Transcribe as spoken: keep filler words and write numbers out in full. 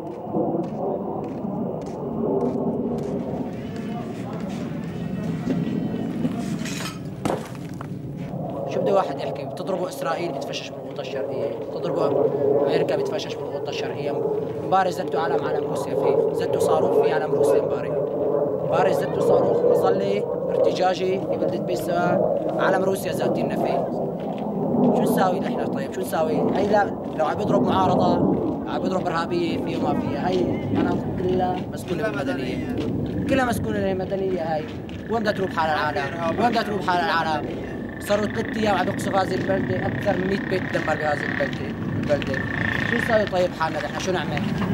شو بده واحد يحكي؟ بتضربوا اسرائيل بتفشش بالغوطه الشرقيه، بتضربوا امريكا بتفشش بالغوطه الشرقيه، امبارح زتوا علم علم روسيا فيه، زتوا صاروخ في علم روسيا امبارح. امبارح زتوا صاروخ مظلي ارتجاجي في بلده بيت سوا، علم روسيا زاتينا فيه. شو نساوي نحن طيب؟ شو نساوي؟ هي لا لو عم يضرب معارضه، عم يضرب ارهابيه في وما فيها، هي مناطق كلها مسكونه بالمدنيه. كلها مسكونه بالمدنيه هاي، وين بدها تروح حال العالم؟ وين بدها تروح حال العالم؟ صاروا ثلاث ايام عم يقصفوا هذه البلده، اكثر من مئة بيت تدمر بهذه البلده البلده. شو نساوي طيب حالنا نحن؟ شو نعمل؟